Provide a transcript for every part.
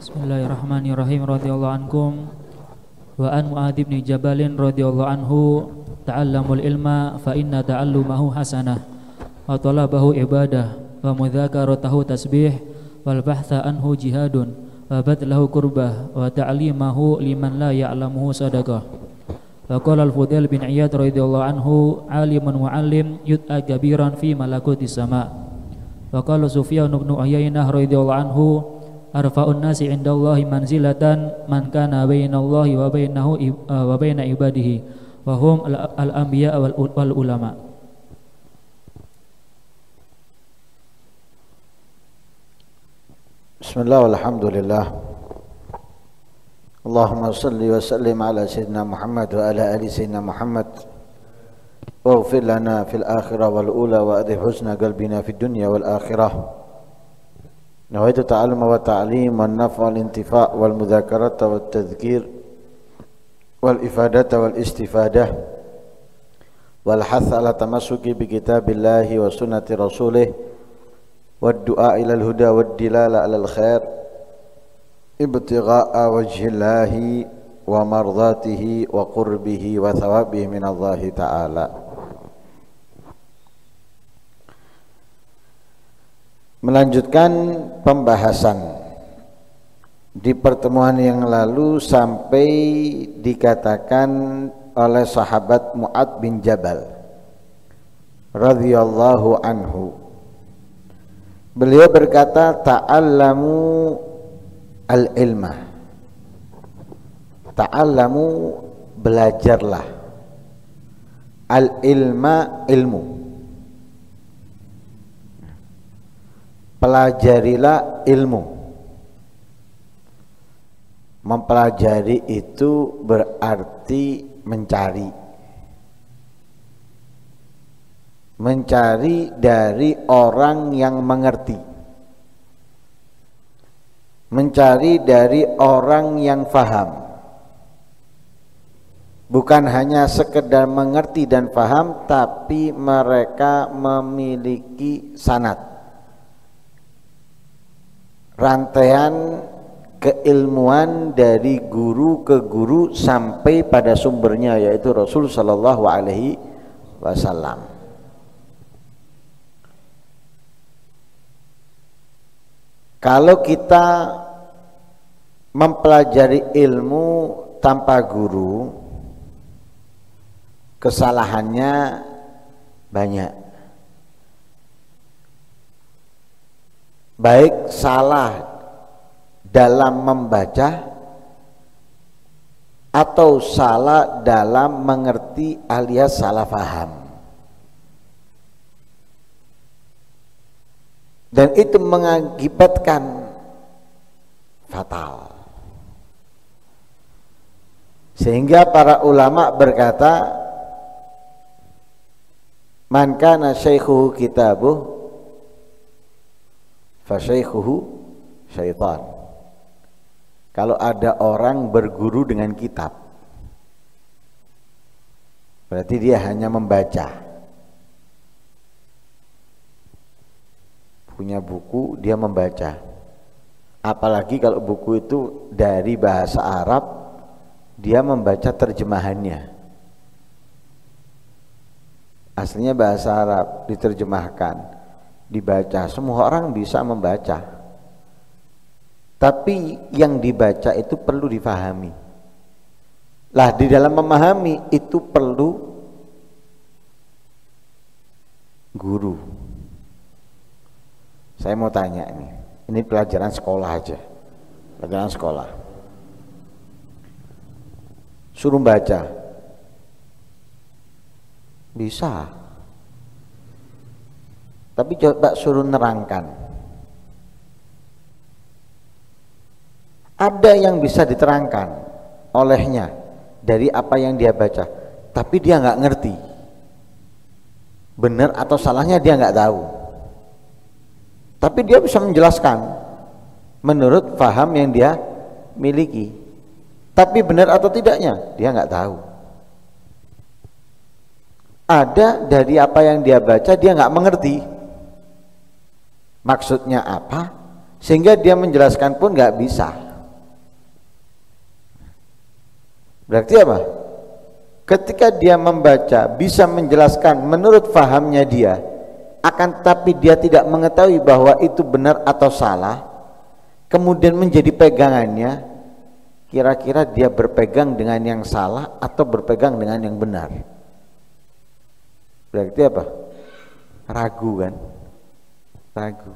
Bismillahirrahmanirrahim. Radhiyallahu ankum wa an Mu'adz bin Jabalin radhiyallahu anhu ta'allamul ilma fa inna ta'allumahu hasanah wa talabahu ibadah wa mudzakaratahu tasbih wal bahtha anhu jihadun wa badlahu qurbah wa ta'limahu liman la ya'lamuhu sadaqah. Wa qala al-Fudail bin Iyad radhiyallahu anhu alimun muallim yud'a kabiran fi malakutis sama. Wa qala Sufyan bin Uyainah radhiyallahu anhu arfa'un nasi indallahi manzilatan man kana bainallahi wa bainahu wa baina ibadihi wa hum al-anbiya wal ulama. Bismillah walhamdulillah. Allahumma salli wa sallim ala sayyidina Muhammad wa ala ali sayyidina Muhammad waghfir lana fil akhirah wal ula wa adhib husna qalbina fid dunya wal akhirah. Nawaitu ta'allum wa ta'lim wan naf' wal intifa' wal mudzakarata wat tadhkir wal ifadata wal istifadah wal hath ala tamassuki bi kitabillahi wa sunnati rasulih wad du'a ila al huda wad dilala ala al khair ibtigha'a wajhillahi wa mardatihi wa qurbihi wa thawabihi min Allah ta'ala. Melanjutkan pembahasan di pertemuan yang lalu sampai dikatakan oleh sahabat Mu'adz bin Jabal radhiyallahu anhu, beliau berkata ta'allamu al-ilma, ta'allamu belajarlah, al-ilma ilmu, pelajarilah ilmu. Mempelajari itu berarti mencari. Mencari dari orang yang mengerti. Mencari dari orang yang faham. Bukan hanya sekedar mengerti dan faham, tapi mereka memiliki sanad, rantaian keilmuan dari guru ke guru sampai pada sumbernya, yaitu Rasul sallallahu alaihi wasallam. Kalau kita mempelajari ilmu tanpa guru, kesalahannya banyak. Baik salah dalam membaca atau salah dalam mengerti alias salah faham, dan itu mengakibatkan fatal. Sehingga para ulama berkata, man kana syaikhuhu kitabuh fasyaikhuhu syaitan. Kalau ada orang berguru dengan kitab, berarti dia hanya membaca. Punya buku, dia membaca. Apalagi kalau buku itu dari bahasa Arab, dia membaca terjemahannya. Aslinya bahasa Arab, diterjemahkan, dibaca. Semua orang bisa membaca, tapi yang dibaca itu perlu difahami. Lah, di dalam memahami itu perlu guru. Saya mau tanya ini pelajaran sekolah aja, pelajaran sekolah. Suruh baca, bisa. Tapi coba suruh nerangkan. Ada yang bisa diterangkan olehnya dari apa yang dia baca, tapi dia nggak ngerti. Benar atau salahnya dia nggak tahu. Tapi dia bisa menjelaskan menurut paham yang dia miliki. Tapi benar atau tidaknya dia nggak tahu. Ada dari apa yang dia baca dia nggak mengerti maksudnya apa, sehingga dia menjelaskan pun nggak bisa. Berarti apa? Ketika dia membaca bisa menjelaskan menurut fahamnya dia, akan tetapi dia tidak mengetahui bahwa itu benar atau salah, kemudian menjadi pegangannya, kira-kira dia berpegang dengan yang salah atau berpegang dengan yang benar? Berarti apa? Ragu kan? Ragu.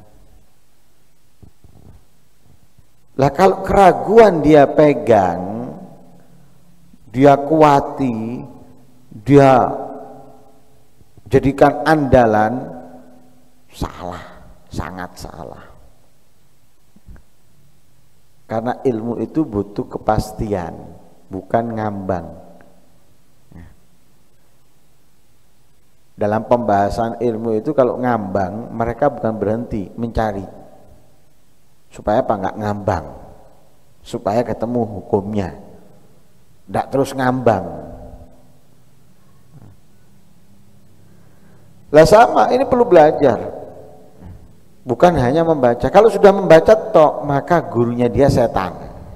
Lah kalau keraguan dia pegang, dia kuati, dia jadikan andalan, salah, sangat salah. Karena ilmu itu butuh kepastian, bukan ngambang. Dalam pembahasan ilmu itu kalau ngambang, mereka bukan berhenti mencari. Supaya apa? Nggak ngambang. Supaya ketemu hukumnya. Nggak terus ngambang. Lah sama, ini perlu belajar. Bukan hanya membaca. Kalau sudah membaca tok, maka gurunya dia setan.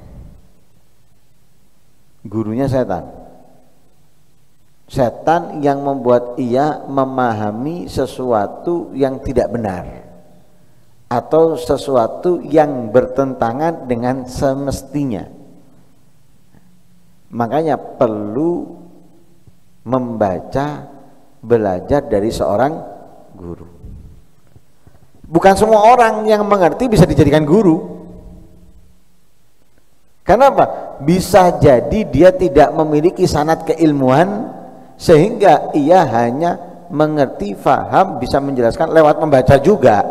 Gurunya setan. Setan yang membuat ia memahami sesuatu yang tidak benar atau sesuatu yang bertentangan dengan semestinya. Makanya perlu membaca, belajar dari seorang guru. Bukan semua orang yang mengerti bisa dijadikan guru. Kenapa? Bisa jadi dia tidak memiliki sanad keilmuan sehingga ia hanya mengerti, faham, bisa menjelaskan lewat membaca juga.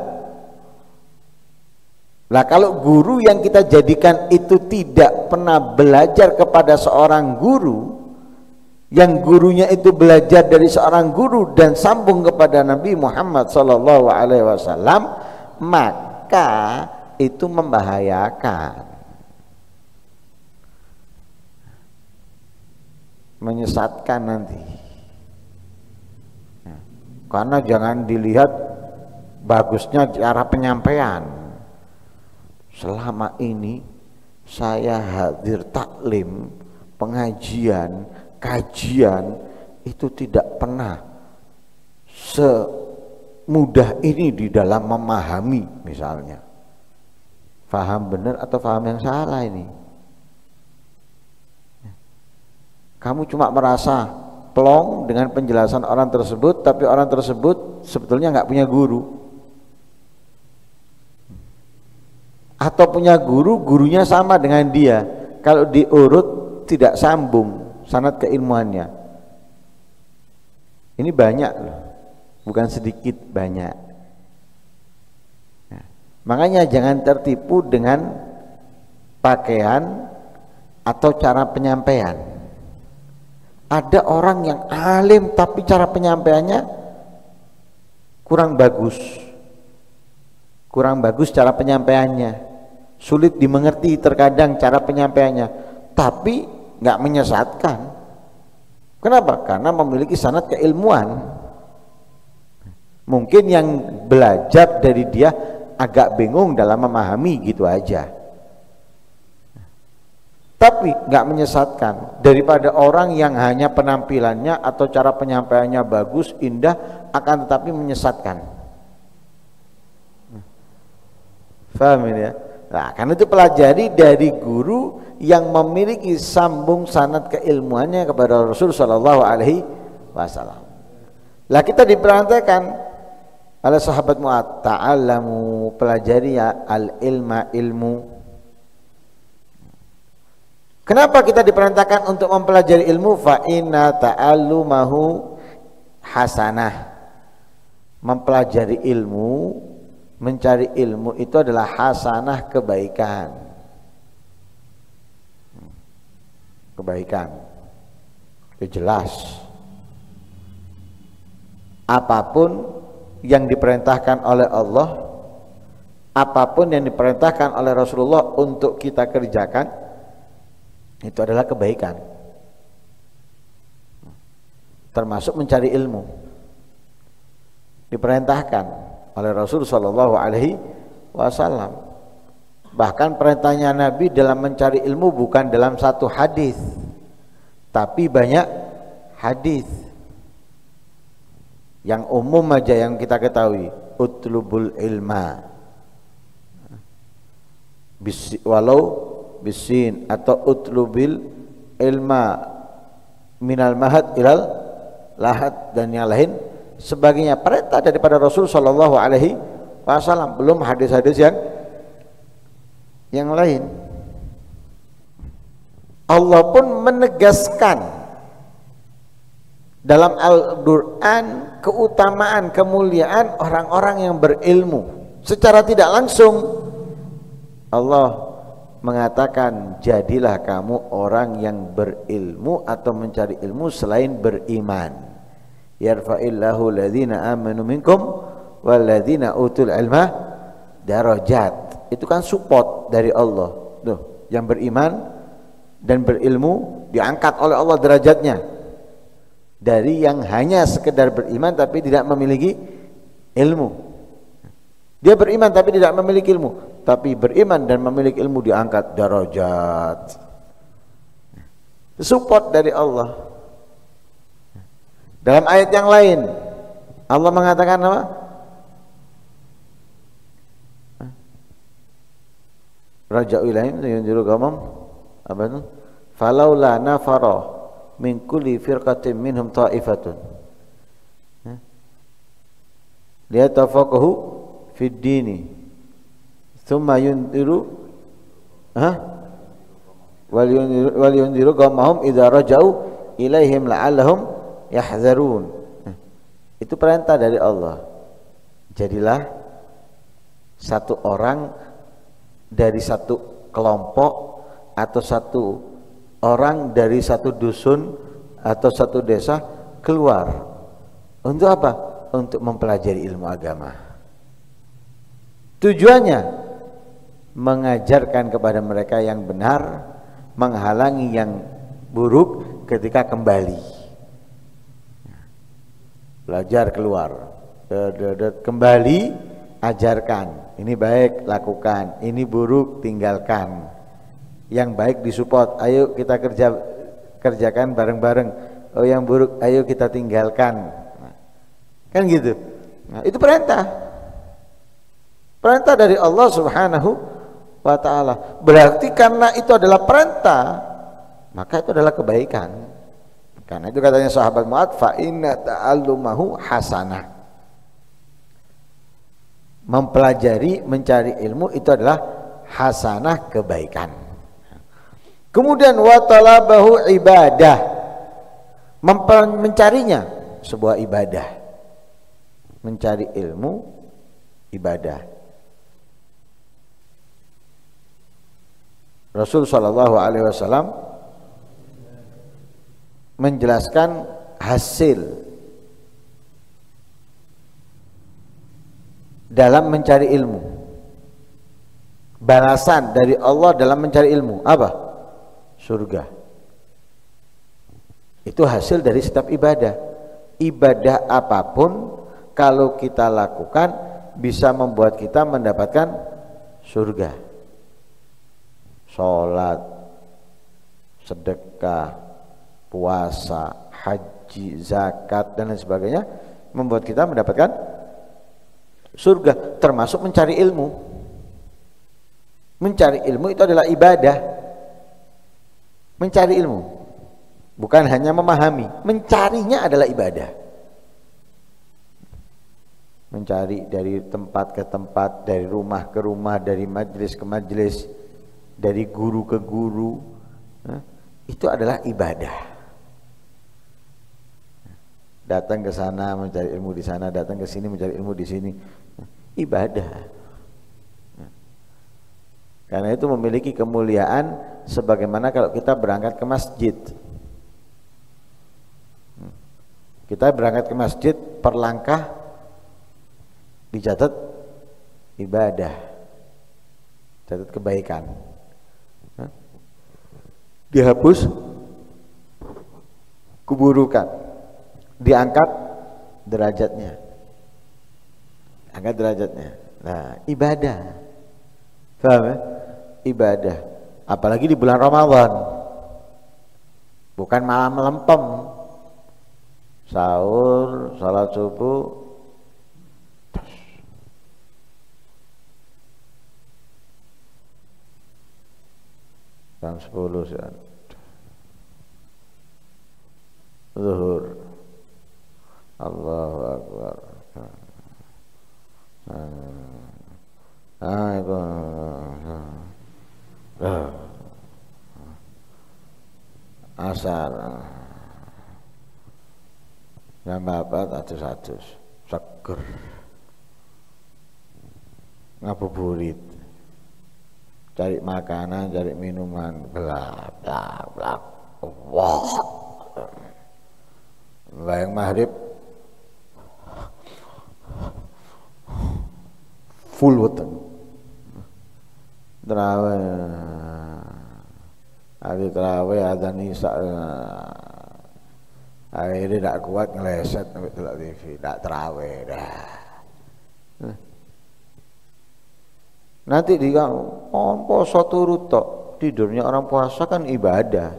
Lah kalau guru yang kita jadikan itu tidak pernah belajar kepada seorang guru, yang gurunya itu belajar dari seorang guru dan sambung kepada Nabi Muhammad SAW, maka itu membahayakan, menyesatkan nanti. Karena jangan dilihat bagusnya cara penyampaian. Selama ini saya hadir taklim, pengajian, kajian, itu tidak pernah semudah ini di dalam memahami, misalnya. Faham benar atau faham yang salah ini? Kamu cuma merasa plong dengan penjelasan orang tersebut, tapi orang tersebut sebetulnya nggak punya guru. Atau punya guru, gurunya sama dengan dia, kalau diurut tidak sambung sanad keilmuannya. Ini banyak loh, bukan sedikit, banyak. Nah, makanya jangan tertipu dengan pakaian atau cara penyampaian. Ada orang yang alim tapi cara penyampaiannya kurang bagus. Kurang bagus cara penyampaiannya. Sulit dimengerti terkadang cara penyampaiannya, tapi nggak menyesatkan. Kenapa? Karena memiliki sanad keilmuan. Mungkin yang belajar dari dia agak bingung dalam memahami, gitu aja. Tapi nggak menyesatkan daripada orang yang hanya penampilannya atau cara penyampaiannya bagus, indah, akan tetapi menyesatkan. Paham ini ya? Nah, karena itu pelajari dari guru yang memiliki sambung sanad keilmuannya kepada Rasul Shallallahu Alaihi Wasallam. Lah kita diperintahkan oleh sahabat Mu'adz, ta'allamu, pelajari ya al-ilma, ilmu. Kenapa kita diperintahkan untuk mempelajari ilmu? Fa inna ta'allumahu hasanah. Mempelajari ilmu, mencari ilmu itu adalah hasanah, kebaikan. Kebaikan. Itu jelas. Apapun yang diperintahkan oleh Allah, apapun yang diperintahkan oleh Rasulullah untuk kita kerjakan, itu adalah kebaikan. Termasuk mencari ilmu. Diperintahkan oleh Rasul Shallallahu Alaihi Wasallam. Bahkan perintahnya Nabi dalam mencari ilmu bukan dalam satu hadis, tapi banyak hadis. Yang umum aja yang kita ketahui, utlubul ilma, walau bisin, atau utlubil ilma minal mahad ilal lahad, dan yang lain sebagainya. Perintah daripada Rasul sallallahu alaihi wasallam, belum hadis-hadis yang lain. Allah pun menegaskan dalam Al-Quran keutamaan, kemuliaan orang-orang yang berilmu. Secara tidak langsung Allah mengatakan, jadilah kamu orang yang berilmu atau mencari ilmu selain beriman. Yarfa'illahu alladhina amanu minkum walladhina utul ilma darajat. Itu kan support dari Allah. Tuh, yang beriman dan berilmu diangkat oleh Allah derajatnya, dari yang hanya sekedar beriman tapi tidak memiliki ilmu. Dia beriman tapi tidak memiliki ilmu, tapi beriman dan memiliki ilmu diangkat darajat. Support dari Allah. Dalam ayat yang lain Allah mengatakan apa? Raja'u ilaihim yunziru qawmahum, apa itu? Falaula nafara min kulli firqatin minhum ta'ifatun liyatafaqahu fid dini thumma yunziru wal yunziru qawmahum idza raja'u ilaihim la'allahum yahzarun. Itu perintah dari Allah. Jadilah satu orang dari satu kelompok atau satu orang dari satu dusun atau satu desa keluar. Untuk apa? Untuk mempelajari ilmu agama. Tujuannya mengajarkan kepada mereka yang benar, menghalangi yang buruk ketika kembali. Belajar keluar, kembali ajarkan. Ini baik lakukan, ini buruk tinggalkan. Yang baik disupport, ayo kita kerjakan bareng-bareng. Oh yang buruk ayo kita tinggalkan. Kan gitu. Nah, itu perintah dari Allah Subhanahu wa ta'ala. Berarti karena itu adalah perintah, maka itu adalah kebaikan. Karena itu katanya sahabat Mu'adz, fa inna ta'allumahu hasanah. Mempelajari, mencari ilmu itu adalah hasanah, kebaikan. Kemudian wa talabahu ibadah, mencarinya sebuah ibadah. Mencari ilmu ibadah. Rasul sallallahu alaihi wasallam menjelaskan hasil dalam mencari ilmu. Balasan dari Allah dalam mencari ilmu apa? Surga. Itu hasil dari setiap ibadah. Ibadah apapun kalau kita lakukan bisa membuat kita mendapatkan surga. Sholat, sedekah, puasa, haji, zakat dan lain sebagainya membuat kita mendapatkan surga, termasuk mencari ilmu. Mencari ilmu itu adalah ibadah. Mencari ilmu bukan hanya memahami, mencarinya adalah ibadah. Mencari dari tempat ke tempat, dari rumah ke rumah, dari majelis ke majelis, dari guru ke guru, itu adalah ibadah. Datang ke sana mencari ilmu di sana, datang ke sini mencari ilmu di sini, ibadah. Karena itu memiliki kemuliaan sebagaimana kalau kita berangkat ke masjid. Kita berangkat ke masjid, per langkah dicatat ibadah, catat kebaikan. Dihapus keburukan, diangkat derajatnya. Angkat derajatnya. Nah, ibadah. Paham ya? Ibadah. Apalagi di bulan Ramadan. bukan malah melempem. Sahur, salat subuh, jam 10 ya. Zuhur, Allahu Akbar. Asar. Jam 4 atus-atus seger. Ngabuburit. Cari makanan, cari minuman, blak blak blak. Wah. Bayang maghrib full weten. Terawih. Hari terawih ada nisa. Akhirnya tidak kuat ngeleset sampai telak TV, tidak terawih dah. Nanti dia poso turut tok, tidurnya orang puasa kan ibadah.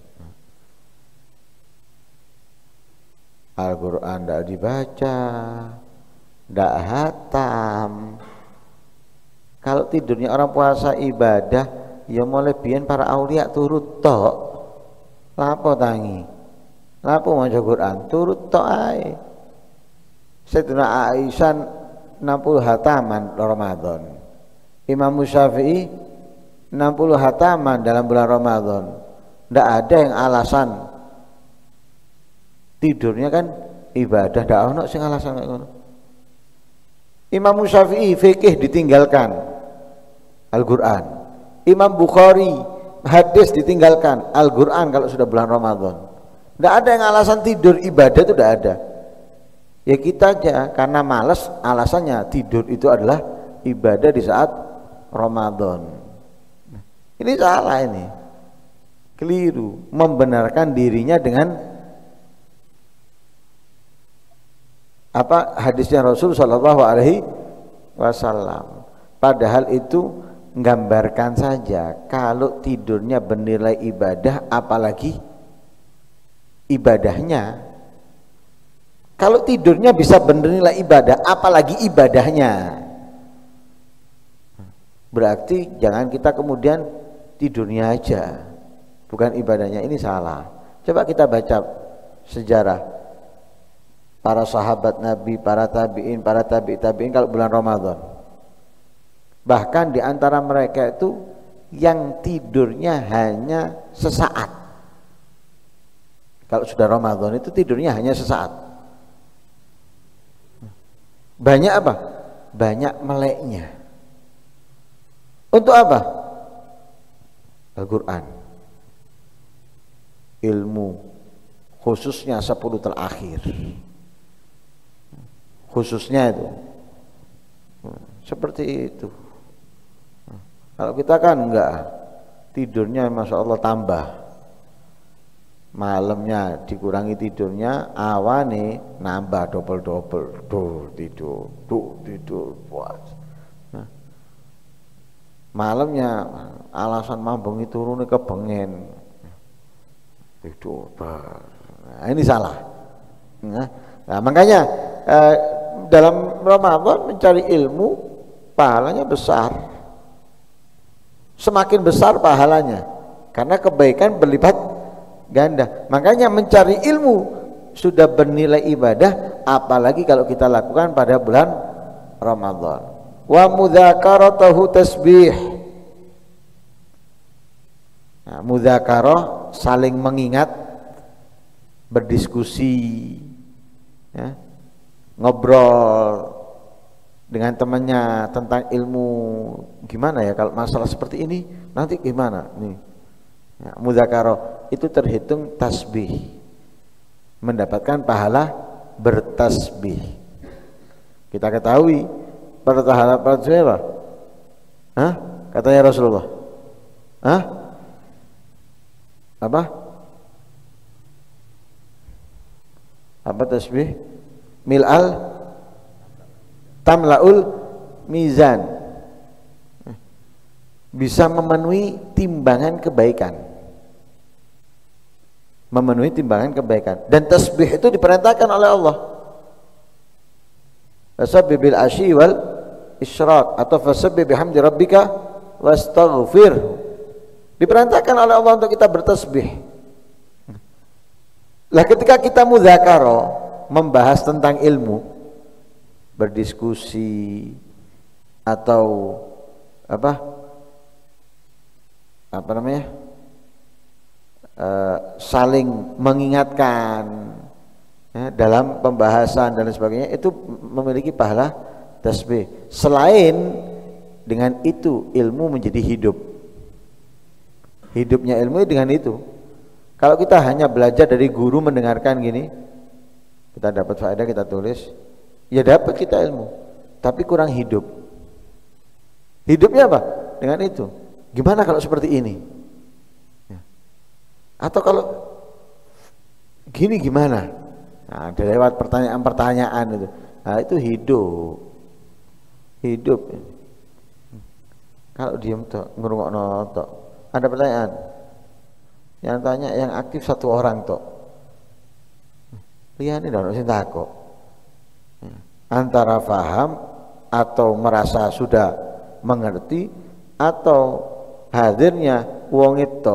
Al-Quran tidak dibaca, tidak hatam. Kalau tidurnya orang puasa ibadah, ya mulai biyen para aulia turut tok. Lapo tangi, lapo maca Quran turut tok ae. Sayyidina Aisyah 60 hataman Ramadan. Imam Syafi'i 60 hataman dalam bulan Ramadan. Tidak ada yang alasan tidurnya kan ibadah, tidak ono sing alasan kayak ngono. Imam Syafi'i fikih ditinggalkan Al-Quran. Imam Bukhari hadis ditinggalkan Al-Quran kalau sudah bulan Ramadan. Tidak ada yang alasan tidur ibadah itu tidak ada. Ya kita aja karena malas alasannya tidur itu adalah ibadah di saat Ramadan. Ini salah ini. Keliru membenarkan dirinya dengan apa hadisnya Rasul Shallallahu Alaihi Wasallam. Padahal itu menggambarkan saja kalau tidurnya bernilai ibadah, apalagi ibadahnya. Kalau tidurnya bisa bernilai ibadah, apalagi ibadahnya. Berarti jangan kita kemudian tidurnya aja, bukan ibadahnya. Ini salah. Coba kita baca sejarah para sahabat Nabi, para tabi'in, para tabi'in kalau bulan Ramadan. Bahkan di antara mereka itu yang tidurnya hanya sesaat. Kalau sudah Ramadan itu tidurnya hanya sesaat. Banyak apa? Banyak meleknya. Untuk apa? Al-Quran, ilmu, khususnya 10 terakhir. Khususnya itu seperti itu. Kalau kita kan enggak, tidurnya Masya Allah tambah, malamnya dikurangi tidurnya, awane nambah double-double, tidur puas. Malamnya alasan mambungi turun kebengen tidur. Nah, ini salah. Nah, makanya dalam Ramadan mencari ilmu pahalanya besar, semakin besar pahalanya karena kebaikan berlipat ganda. Makanya mencari ilmu sudah bernilai ibadah, apalagi kalau kita lakukan pada bulan Ramadan. Wa mudzakaratahu tasbih. Nah, mudzakarah saling mengingat, berdiskusi, ya, ngobrol dengan temannya tentang ilmu. Gimana ya kalau masalah seperti ini nanti gimana nih? Ya, mudzakarah itu terhitung tasbih, mendapatkan pahala bertasbih. Kita ketahui pahala tasbih apa? Hah? Katanya Rasulullah. Hah? Apa? Apa tasbih? Mil'al tamla'ul mizan. Bisa memenuhi timbangan kebaikan. memenuhi timbangan kebaikan. Dan tasbih itu diperintahkan oleh Allah. Fasabbih bil asyi wal isyraq atau fasabbih bihamdi rabbika wastaghfir. Diperintahkan oleh Allah untuk kita bertasbih. Lah ketika kita mudzakarah, membahas tentang ilmu, berdiskusi atau apa namanya, saling mengingatkan ya, dalam pembahasan dan lain sebagainya, itu memiliki pahala tasbih. Selain dengan itu ilmu menjadi hidup. Hidupnya ilmu dengan itu. Kalau kita hanya belajar dari guru, mendengarkan gini, kita dapat faedah, kita tulis, ya dapat kita ilmu, tapi kurang hidup. Hidupnya apa? Dengan itu. Gimana kalau seperti ini? Atau kalau gini gimana? Nah, lewat pertanyaan-pertanyaan itu. Nah, itu hidup. Hidup. Kalau diem tok, ngrungokno tok. Ada pertanyaan. Yang tanya yang aktif satu orang tok. Lihat ini dong, sing takok. Antara faham atau merasa sudah mengerti atau hadirnya wong itu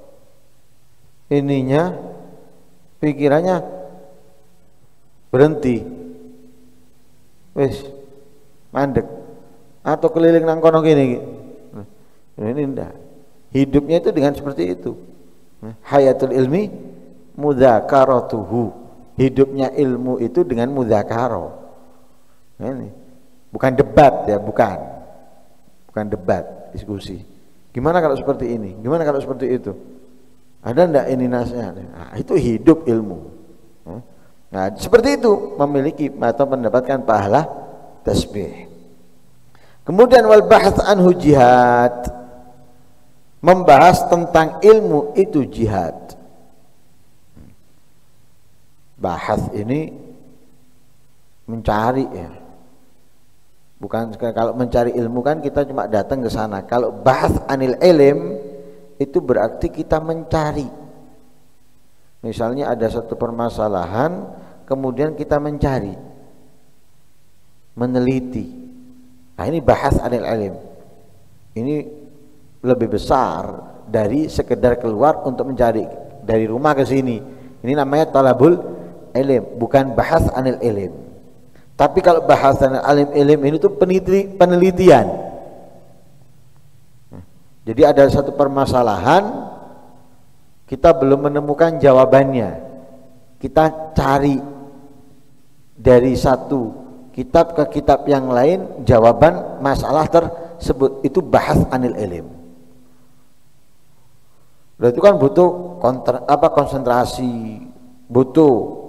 ininya pikirannya berhenti wis mandek atau keliling nang kono gini. Ini ndak. Hidupnya itu dengan seperti itu. Hayatul ilmi mudzakaratuhu. Hidupnya ilmu itu dengan mudzakarah. Ini bukan debat ya, bukan debat, diskusi. Gimana kalau seperti ini? Gimana kalau seperti itu? Ada ndak ini nasihat? Nah, itu hidup ilmu. Nah, seperti itu memiliki atau mendapatkan pahala tasbih. Kemudian wal bahts anhu jihad. Membahas tentang ilmu itu jihad. Bahas ini mencari ya. Bukan kalau mencari ilmu kan kita cuma datang ke sana. Kalau bahas anil ilm itu berarti kita mencari. Misalnya ada satu permasalahan, kemudian kita mencari, meneliti. Nah, ini bahas anil ilm. Ini lebih besar dari sekedar keluar untuk mencari dari rumah ke sini. Ini namanya talabul ilm, bukan bahas anil ilm. Tapi kalau bahas anil ilm ini tuh penelitian. Jadi ada satu permasalahan, kita belum menemukan jawabannya. Kita cari dari satu kitab ke kitab yang lain jawaban masalah tersebut, itu bahas anil ilm. Itu kan butuh konsentrasi, butuh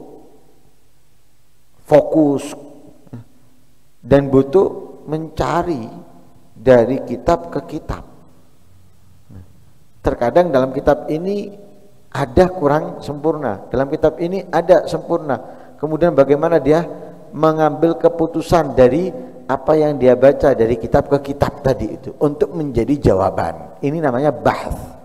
fokus, dan butuh mencari dari kitab ke kitab. Terkadang dalam kitab ini ada kurang sempurna, dalam kitab ini ada sempurna. Kemudian bagaimana dia mengambil keputusan dari apa yang dia baca dari kitab ke kitab tadi itu untuk menjadi jawaban. Ini namanya bahs.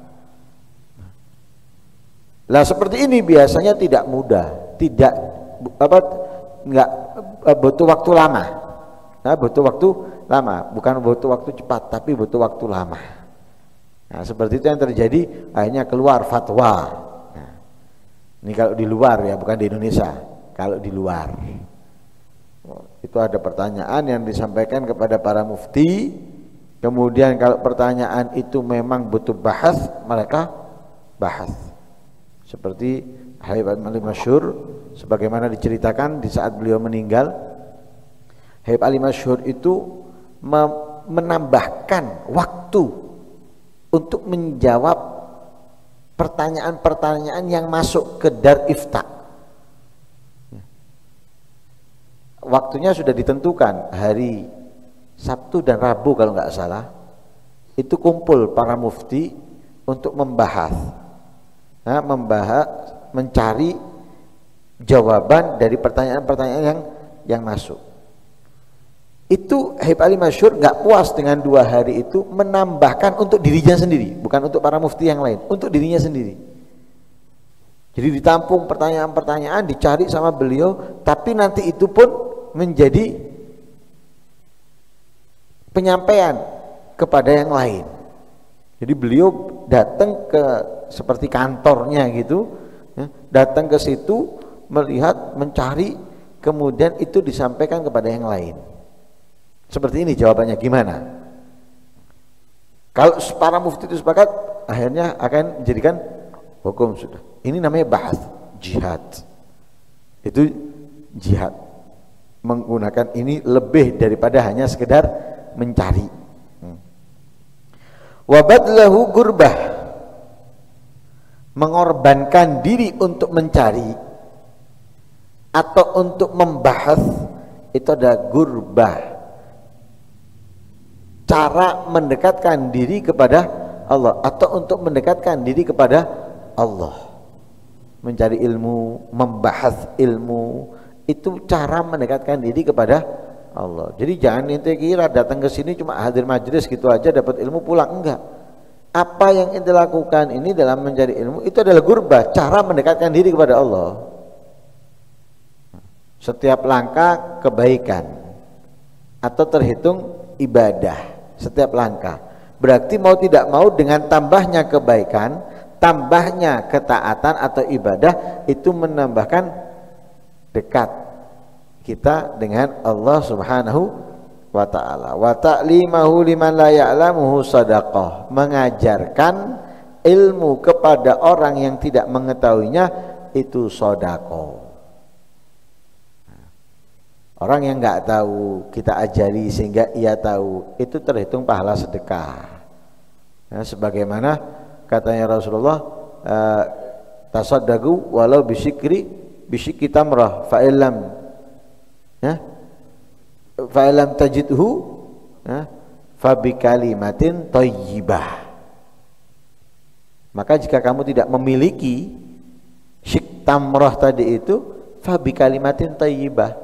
Lah seperti ini biasanya tidak mudah, enggak butuh waktu lama. Nah, butuh waktu lama, bukan butuh waktu cepat, tapi butuh waktu lama. Nah, seperti itu yang terjadi, akhirnya keluar fatwa. Nah, ini kalau di luar ya, bukan di Indonesia. Kalau di luar, itu ada pertanyaan yang disampaikan kepada para mufti. Kemudian kalau pertanyaan itu memang butuh bahas, mereka bahas. Seperti Habib Ali Masyhur, sebagaimana diceritakan di saat beliau meninggal, Habib Ali Masyhur itu menambahkan waktu untuk menjawab pertanyaan-pertanyaan yang masuk ke dar ifta. Waktunya sudah ditentukan, hari Sabtu dan Rabu kalau nggak salah, itu kumpul para mufti untuk membahas. Nah, mencari jawaban dari pertanyaan-pertanyaan yang masuk. Itu Habib Ali Masyhur nggak puas dengan 2 hari itu, menambahkan untuk dirinya sendiri, bukan untuk para mufti yang lain, untuk dirinya sendiri. Jadi ditampung pertanyaan-pertanyaan, dicari sama beliau, tapi nanti itu pun menjadi penyampaian kepada yang lain. Jadi beliau datang ke seperti kantornya gitu, ya, datang ke situ, melihat, mencari, kemudian itu disampaikan kepada yang lain. Seperti ini jawabannya, gimana? Kalau para mufti itu sepakat, akhirnya akan menjadikan hukum sudah. Ini namanya bahas jihad. Itu jihad. Menggunakan ini lebih daripada hanya sekedar mencari. Wa badlahu gurbah, mengorbankan diri untuk mencari atau untuk membahas, itu ada gurbah, cara mendekatkan diri kepada Allah atau untuk mendekatkan diri kepada Allah. Mencari ilmu, membahas ilmu, itu cara mendekatkan diri kepada Allah. Jadi jangan ente kira datang ke sini cuma hadir majelis gitu aja dapat ilmu pulang, enggak. Apa yang ente lakukan ini dalam mencari ilmu itu adalah gurbah, cara mendekatkan diri kepada Allah. Setiap langkah kebaikan atau terhitung ibadah. Setiap langkah berarti mau tidak mau dengan tambahnya kebaikan, tambahnya ketaatan atau ibadah, itu menambahkan dekat kita dengan Allah Subhanahu wa ta'ala. Wa ta'limahu liman la ya'lamuhu sadaqah, mengajarkan ilmu kepada orang yang tidak mengetahuinya itu sedekah. Orang yang nggak tahu kita ajari sehingga ia tahu, itu terhitung pahala sedekah. Ya, sebagaimana katanya Rasulullah, tasaddaqu walau bisyikri tamrah fa illam, ya, fa illam tajidhu, ya, fa bi kalimatin thayyibah. Maka jika kamu tidak memiliki syik tamrah tadi itu, fa bi kalimatin thayyibah,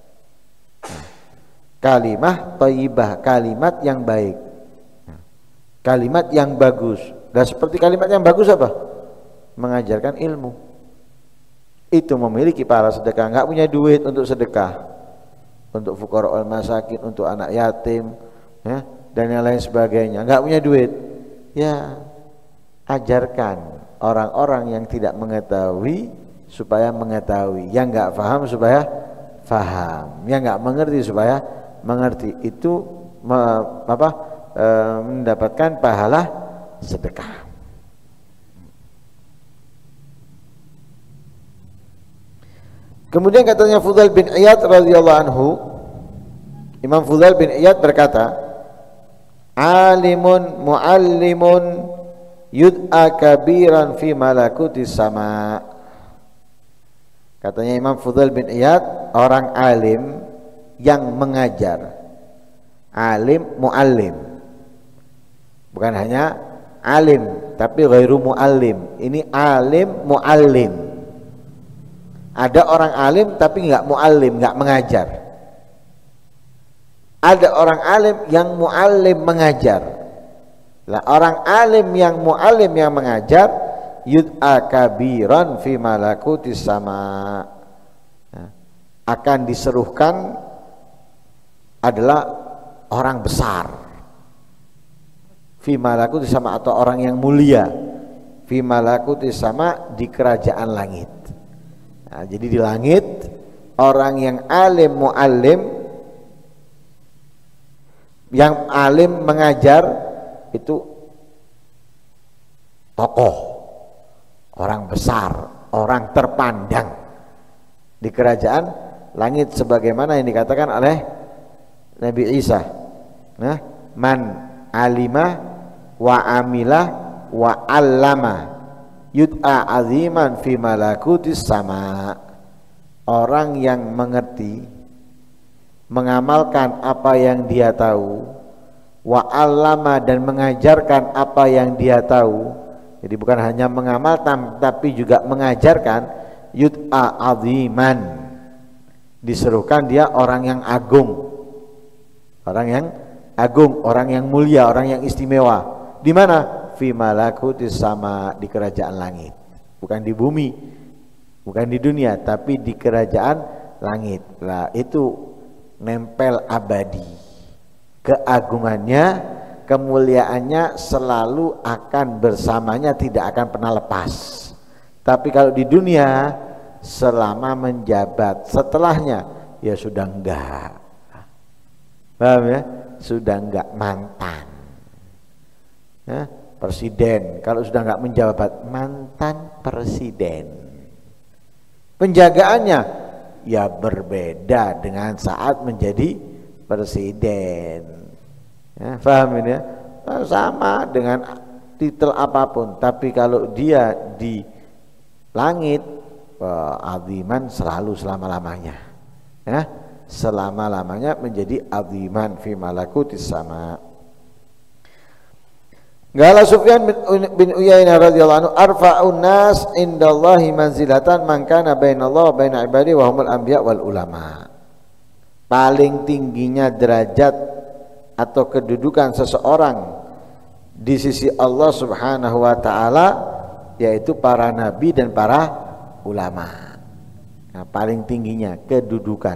kalimah thayyibah, kalimat yang baik, kalimat yang bagus. Dan seperti kalimat yang bagus apa? Mengajarkan ilmu. Itu memiliki pahala sedekah. Nggak punya duit untuk sedekah, untuk fuqara wal masakin, untuk anak yatim, ya, dan yang lain sebagainya. Nggak punya duit, ya ajarkan orang-orang yang tidak mengetahui supaya mengetahui, yang nggak paham supaya paham, yang nggak mengerti supaya mengerti. Itu mendapatkan pahala sedekah. Kemudian katanya Fudail bin Iyad radhiyallahu anhu, Imam Fudail bin Iyad berkata, alimun muallimun yud'a kabiran fi malakutis sama. Katanya Imam Fudail bin Iyad, orang alim yang mengajar. Alim muallim, bukan hanya alim tapi ghairu muallim. Ini alim muallim. Ada orang alim tapi nggak muallim, nggak mengajar. Ada orang alim yang muallim mengajar. Lah orang alim yang muallim yang mengajar, yud'a kabiran fi malakutis sama, akan diserukan adalah orang besar, fi malakutis sama, atau orang yang mulia, fi malakutis sama, di kerajaan langit. Nah, jadi di langit orang yang alim muallim, yang alim mengajar, itu tokoh, orang besar, orang terpandang di kerajaan langit, sebagaimana yang dikatakan oleh Nabi Isa. Nah, man alima wa amila wa allama yud'a aziman fi malakutis sama. Orang yang mengerti, mengamalkan apa yang dia tahu, wa allama, dan mengajarkan apa yang dia tahu. Jadi bukan hanya mengamalkan tapi juga mengajarkan, yud'a aziman, diserukan dia orang yang agung, orang yang agung, orang yang mulia, orang yang istimewa. Di mana? Fi malakutis sama, di kerajaan langit, bukan di bumi. bukan di dunia tapi di kerajaan langit. Lah itu nempel abadi, keagungannya, kemuliaannya selalu akan bersamanya, tidak akan pernah lepas. Tapi kalau di dunia selama menjabat, setelahnya ya sudah enggak, paham ya, sudah enggak mantan ya, presiden kalau sudah enggak menjabat, mantan presiden. Penjagaannya ya berbeda dengan saat menjadi presiden ya, paham ini ya, sama dengan titel apapun, tapi kalau dia di langit aziman selalu selama-lamanya ya, selama-lamanya menjadi aziman fi malakutis sama. Qala Sufyan bin Uyainah radhiyallahu anhu, arfa'un nas indallahi manzilatan man kana bainallahi wa bain ibadihi wa humul anbiya wal ulama. Paling tingginya derajat atau kedudukan seseorang di sisi Allah Subhanahu wa taala yaitu para nabi dan para ulama. Nah, paling tingginya kedudukan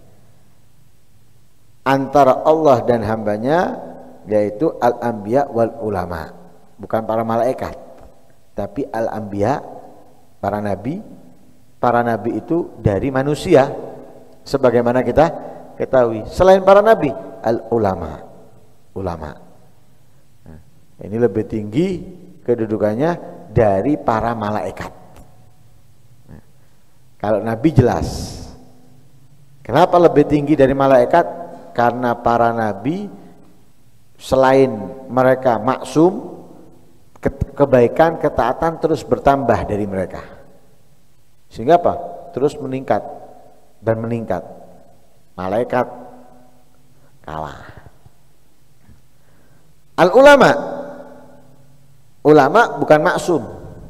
antara Allah dan hambanya yaitu al-anbiya wal ulama, bukan para malaikat tapi al-anbiya, para nabi. Para nabi itu dari manusia sebagaimana kita ketahui. Selain para nabi, al-ulama, ulama. Nah, ini lebih tinggi kedudukannya dari para malaikat. Nah, kalau nabi jelas. Kenapa lebih tinggi dari malaikat? Karena para nabi selain mereka maksum, kebaikan, ketaatan terus bertambah dari mereka, sehingga apa? Terus meningkat dan meningkat. Malaikat kalah. Al-ulama, ulama bukan maksum.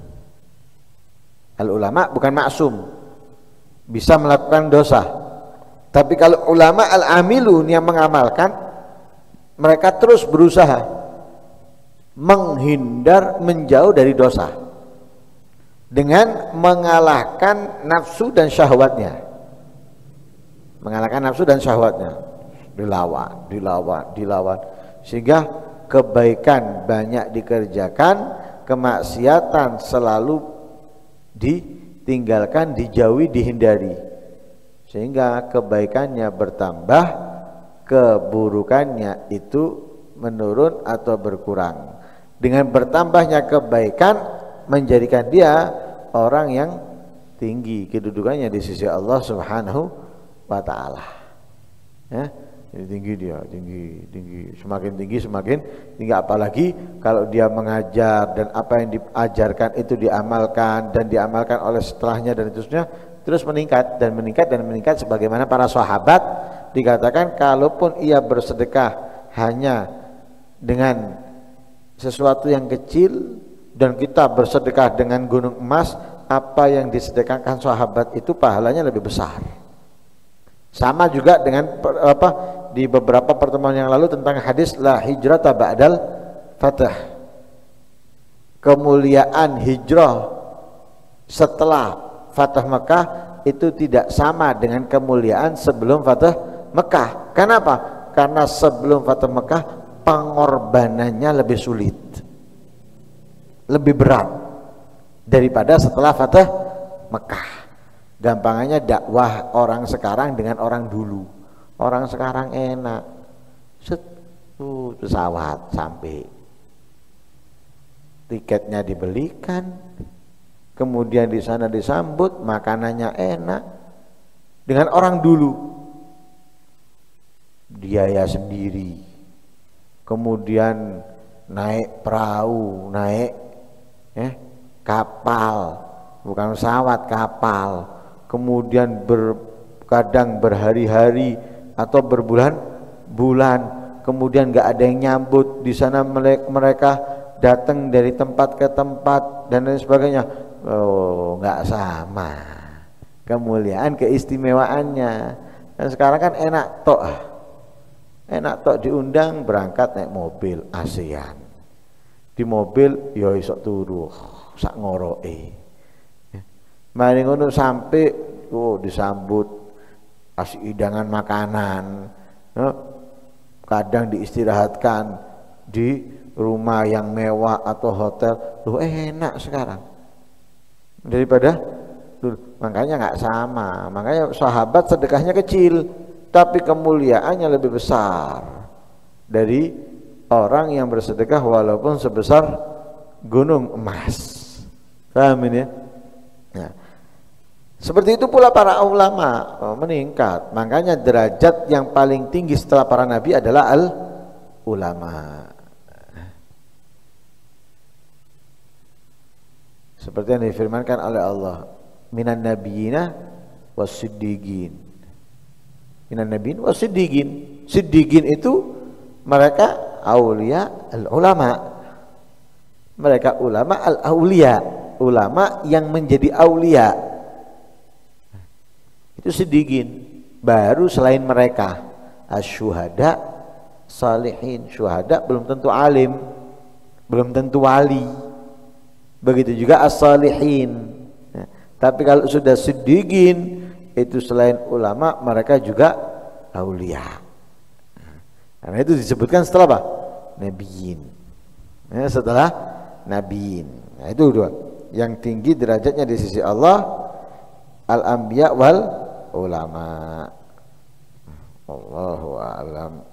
Al-ulama bukan maksum, bisa melakukan dosa. Tapi kalau ulama al-amilun yang mengamalkan, mereka terus berusaha menghindar, menjauh dari dosa dengan mengalahkan nafsu dan syahwatnya. Mengalahkan nafsu dan syahwatnya, dilawan sehingga kebaikan banyak dikerjakan, kemaksiatan selalu ditinggalkan, dijauhi, dihindari, sehingga kebaikannya bertambah, keburukannya itu menurun atau berkurang. Dengan bertambahnya kebaikan menjadikan dia orang yang tinggi kedudukannya di sisi Allah Subhanahu wa taala. Ya, jadi tinggi dia, tinggi, semakin tinggi, apalagi kalau dia mengajar dan apa yang diajarkan itu diamalkan dan diamalkan oleh setelahnya dan terusnya, terus meningkat dan meningkat sebagaimana para sahabat dikatakan kalaupun ia bersedekah hanya dengan sesuatu yang kecil dan kita bersedekah dengan gunung emas, apa yang disedekahkan sahabat itu pahalanya lebih besar. Sama juga dengan di beberapa pertemuan yang lalu tentang hadis la hijrata ba'dal fath. Kemuliaan hijrah setelah Fatah Mekah itu tidak sama dengan kemuliaan sebelum Fatah Mekah. Kenapa? Karena sebelum Fatah Mekah pengorbanannya lebih sulit, lebih berat daripada setelah Fatah Mekah. Gampangannya dakwah orang sekarang dengan orang dulu. Orang sekarang enak, pesawat sampai, tiketnya dibelikan, kemudian di sana disambut, makanannya enak. Dengan orang dulu biaya sendiri, kemudian naik perahu, naik kapal, bukan pesawat, kapal, kemudian kadang berhari-hari atau berbulan-bulan, kemudian nggak ada yang nyambut di sana, mereka datang dari tempat ke tempat dan lain sebagainya. Oh, nggak sama kemuliaan, keistimewaannya. Dan sekarang kan enak tok diundang berangkat naik mobil ASEAN, di mobil ya isok turu sak ngoroke, Mari ngono sampai disambut kasih hidangan makanan, kadang diistirahatkan di rumah yang mewah atau hotel, enak sekarang daripada dulu. Makanya nggak sama, makanya sahabat sedekahnya kecil tapi kemuliaannya lebih besar dari orang yang bersedekah walaupun sebesar gunung emas. Paham ini ya? Nah, seperti itu pula para ulama meningkat. Makanya derajat yang paling tinggi setelah para nabi adalah ulama. Seperti yang difirmankan oleh Allah, minan nabiyina wasiddiqin. Minan nabiyyin wasiddiqin. Siddiqin itu mereka aulia al-ulama. Mereka ulama al-aulia. Ulama yang menjadi aulia itu siddiqin. Baru selain mereka asyuhada, salihin. Syuhada belum tentu alim, belum tentu wali. Begitu juga as-salihin. Nah, tapi kalau sudah siddiqin itu selain ulama mereka juga aulia. Karena itu disebutkan setelah apa? Nabiyin. Ya, setelah nabiyin. Nah, itu dua. Yang tinggi derajatnya di sisi Allah, al-anbiya wal ulama. Allahu a'lam.